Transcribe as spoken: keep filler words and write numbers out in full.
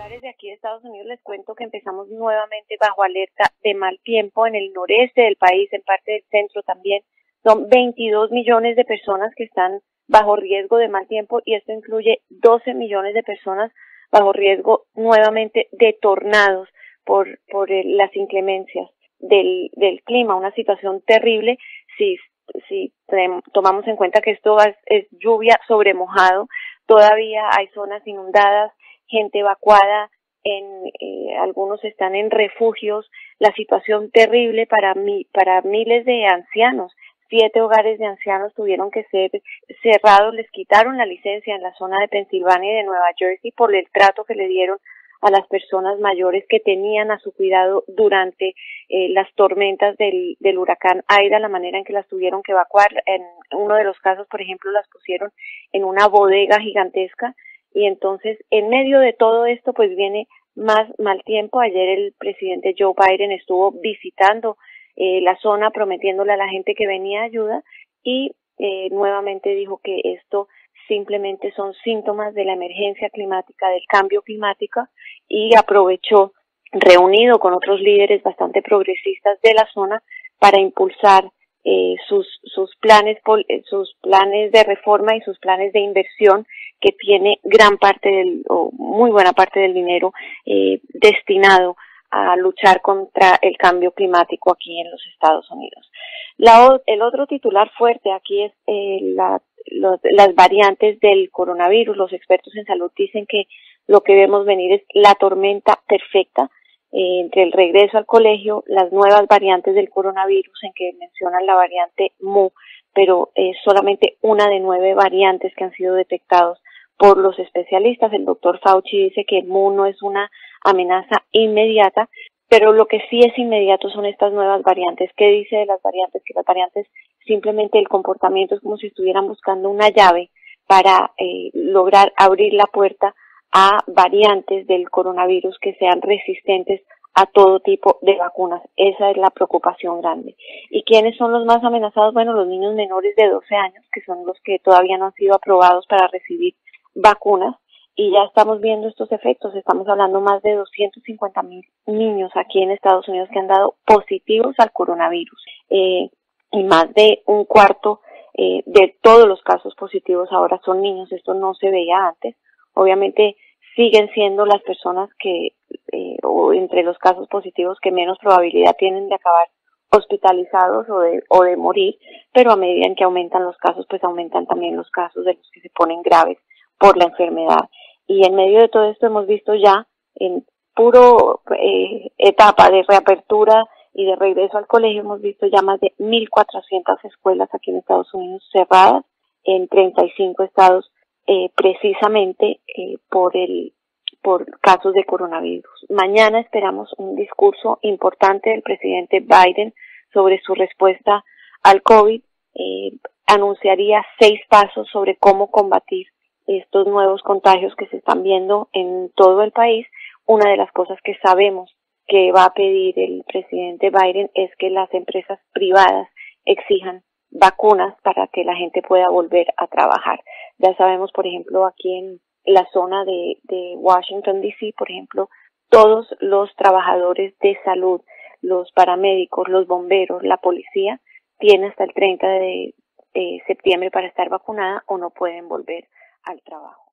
lugares de aquí de Estados Unidos les cuento que empezamos nuevamente bajo alerta de mal tiempo en el noreste del país, en parte del centro también. Son veintidós millones de personas que están bajo riesgo de mal tiempo y esto incluye doce millones de personas bajo riesgo nuevamente de tornados por, por el, las inclemencias del, del clima, una situación terrible si, si tomamos en cuenta que esto es, es lluvia sobre mojado. Todavía hay zonas inundadas, gente evacuada, en eh, algunos están en refugios, la situación terrible para mi, para miles de ancianos. Siete hogares de ancianos tuvieron que ser cerrados, les quitaron la licencia en la zona de Pensilvania y de Nueva Jersey por el trato que le dieron a las personas mayores que tenían a su cuidado durante eh, las tormentas del, del huracán Aida, la manera en que las tuvieron que evacuar. En uno de los casos, por ejemplo, las pusieron en una bodega gigantesca y entonces en medio de todo esto pues viene más mal tiempo. Ayer el presidente Joe Biden estuvo visitando eh, la zona prometiéndole a la gente que venía ayuda y eh, nuevamente dijo que esto simplemente son síntomas de la emergencia climática, del cambio climático, y aprovechó, reunido con otros líderes bastante progresistas de la zona, para impulsar eh, sus sus planes sus planes de reforma y sus planes de inversión, que tiene gran parte del o muy buena parte del dinero eh, destinado a luchar contra el cambio climático aquí en los Estados Unidos. La, el otro titular fuerte aquí es eh, la, los, las variantes del coronavirus. Los expertos en salud dicen que lo que vemos venir es la tormenta perfecta eh, entre el regreso al colegio, las nuevas variantes del coronavirus, en que mencionan la variante Mu, pero es eh, solamente una de nueve variantes que han sido detectados por los especialistas. El doctor Fauci dice que el Mu no es una amenaza inmediata, pero lo que sí es inmediato son estas nuevas variantes. ¿Qué dice de las variantes? Que las variantes, simplemente el comportamiento es como si estuvieran buscando una llave para eh, lograr abrir la puerta a variantes del coronavirus que sean resistentes a todo tipo de vacunas. Esa es la preocupación grande. ¿Y quiénes son los más amenazados? Bueno, los niños menores de doce años, que son los que todavía no han sido aprobados para recibir vacunas, y ya estamos viendo estos efectos. Estamos hablando más de doscientos cincuenta mil niños aquí en Estados Unidos que han dado positivos al coronavirus, eh, y más de un cuarto eh, de todos los casos positivos ahora son niños. Esto no se veía antes. Obviamente siguen siendo las personas que, eh, o entre los casos positivos, que menos probabilidad tienen de acabar hospitalizados o de, o de morir, pero a medida en que aumentan los casos, pues aumentan también los casos de los que se ponen graves por la enfermedad. Y en medio de todo esto hemos visto ya en puro eh, etapa de reapertura y de regreso al colegio, hemos visto ya más de mil cuatrocientas escuelas aquí en Estados Unidos cerradas en treinta y cinco estados, eh, precisamente eh, por el por casos de coronavirus. Mañana esperamos un discurso importante del presidente Biden sobre su respuesta al COVID. Eh, anunciaría seis pasos sobre cómo combatir estos nuevos contagios que se están viendo en todo el país. Una de las cosas que sabemos que va a pedir el presidente Biden es que las empresas privadas exijan vacunas para que la gente pueda volver a trabajar. Ya sabemos, por ejemplo, aquí en la zona de, de Washington, D C, por ejemplo, todos los trabajadores de salud, los paramédicos, los bomberos, la policía, tienen hasta el treinta de septiembre para estar vacunada o no pueden volver al trabajo.